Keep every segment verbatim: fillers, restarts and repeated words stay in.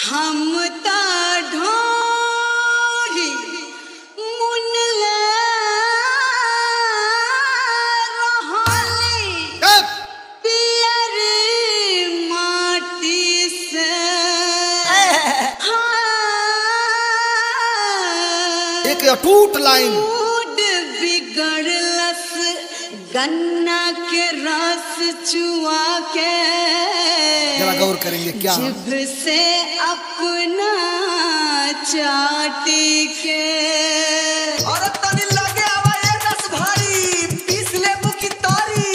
हम ता ढोरी मुनले रहली पियर माटी से एक अटूट लाइन बिगड़लस गन्ना के रस चुआ के जरा गौर करेंगे क्या जिभ से अपना चाटी के और तनी लगे आवा ये रस भारी पीस ले मुकी तारी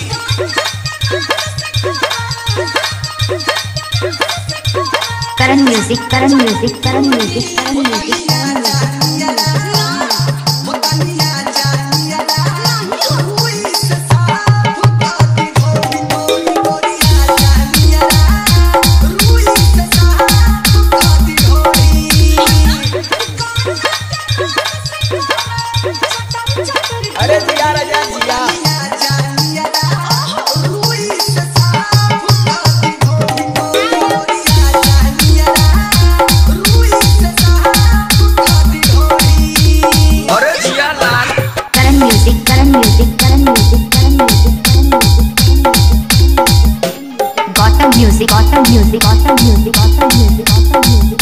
Karan music Karan music Karan music Karan music अरे जिया राजा जिया अरे जिया लाल Karan music Karan music Karan music Karan music Karan music Gautam music Gautam music Gautam music Gautam music Gautam music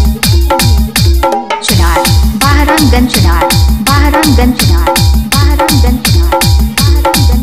Chunar Bahramganj Chunar Bahramganj Chunar Bahramganj Chunar Bahramganj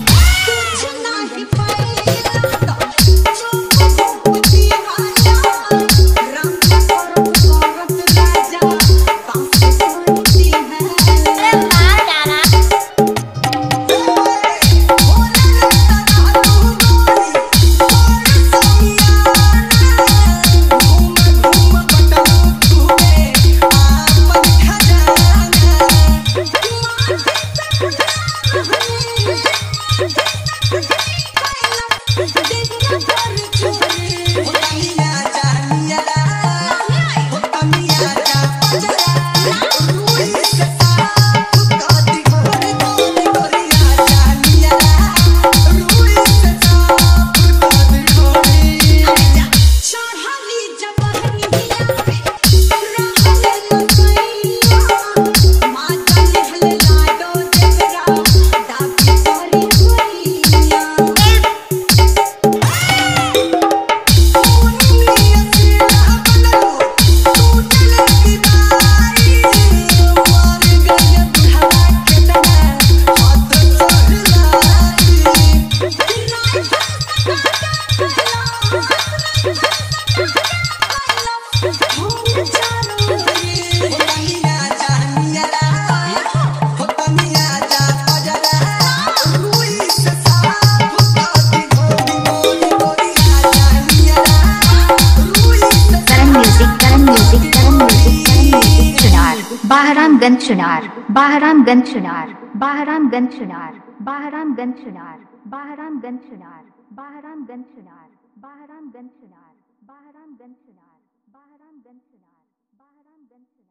Bahramganj Chunar Bahramganj Chunar Bahramganj Chunar Bahramganj Chunar Bahramganj Chunar Bahramganj Chunar Bahramganj Chunar Bahramganj Chunar Bahramganj Chunar Bahramganj Chunar